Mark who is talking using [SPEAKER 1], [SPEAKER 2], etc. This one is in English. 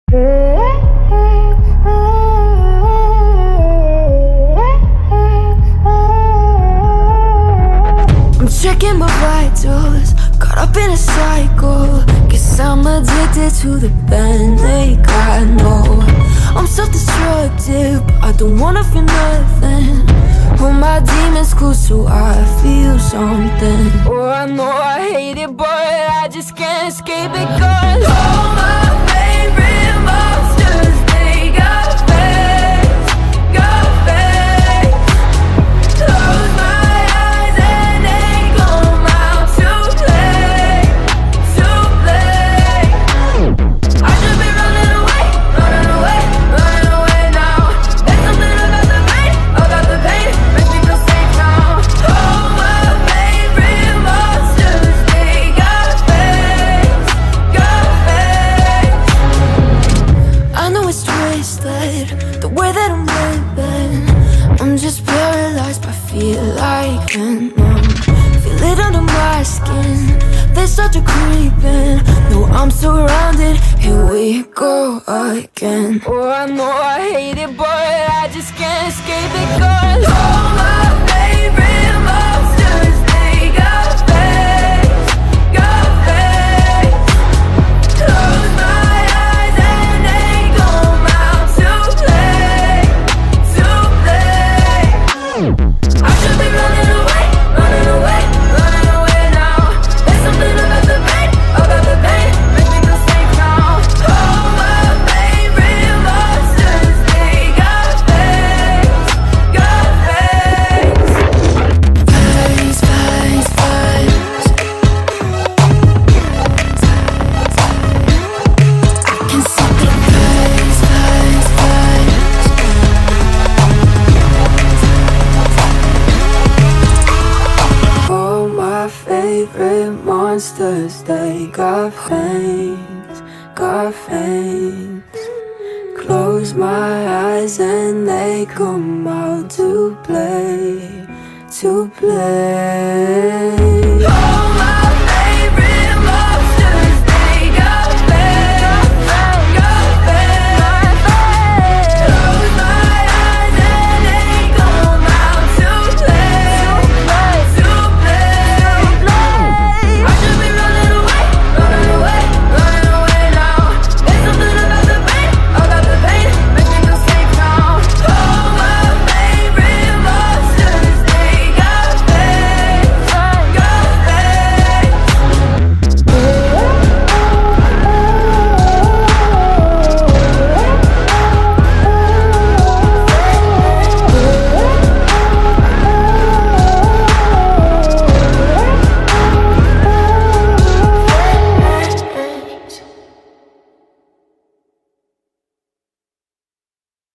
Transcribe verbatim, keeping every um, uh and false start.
[SPEAKER 1] I'm checking my vitals, caught up in a cycle. Guess I'm addicted to the panic, I know. I'm self-destructive, but I don't wanna feel nothing. All my demons close so I feel something. Oh, I know I hate it, but I just can't escape it. Cause all my favorite monsters, they got face, got face. Close my eyes and they come out to play, to play. I should be running away, running away, running away now. There's something about the pain, about the pain, makes me feel safe now. All my favorite monsters, they got face, got face. I know it's twisted, the way that I'm living. I'm just paralyzed by fear like venom. Feel it under my skin, they start to creeping. No, I'm surrounded, here we go again. Oh, I know I hate it, but I just can't escape it. Cause all my favorite monsters, they got face, got face. Close my eyes and they come out to play, to play. I should be running away, running away, running away now. There's something about the pain, about the pain, makes me feel safe now. All my favorite monsters, they got face, got face. Face, face, face. I can see the face, face, face. All my favorite monsters, they got fangs, got fangs. Close my eyes and they come out to play, to play.